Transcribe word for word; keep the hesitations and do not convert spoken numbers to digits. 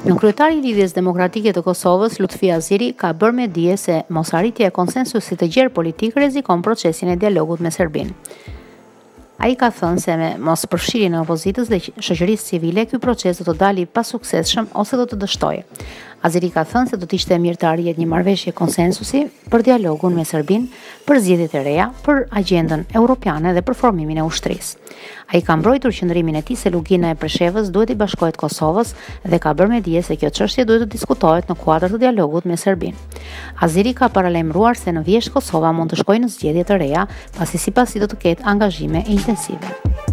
Në kryetari i Lidhjes Demokratike të Kosovës, Lutfi Aziri, ka bërë me dije se mosarritja e konsensusit të gjerë politik rrezikon procesin e dialogut me Serbinë. Ai ka thënë se me mos përfshirjen e opozitës dhe shoqërisë civile, ky proces do të dalë pa suksesshëm ose do të dështojë. Azeri ka thënë se do të ishte mirë të arrihet një marrëveshje konsensusi për dialogun me Serbinë, për zgjedhjet e reja, për agjendën europiane dhe për formimin e ushtrisë. Ai ka mbrojtur qëndrimin e tij se Lugina e Preshevës duhet i bashkohet Kosovës dhe ka bërë me dije se kjo çështje duhet të diskutohet në kuadër të dialogut me Serbinë. Azeri ka paralajmëruar se në vjesht Kosova mund të shkojë në zgjedhje të reja, pasi sipas tij do të ketë angazhime intensive.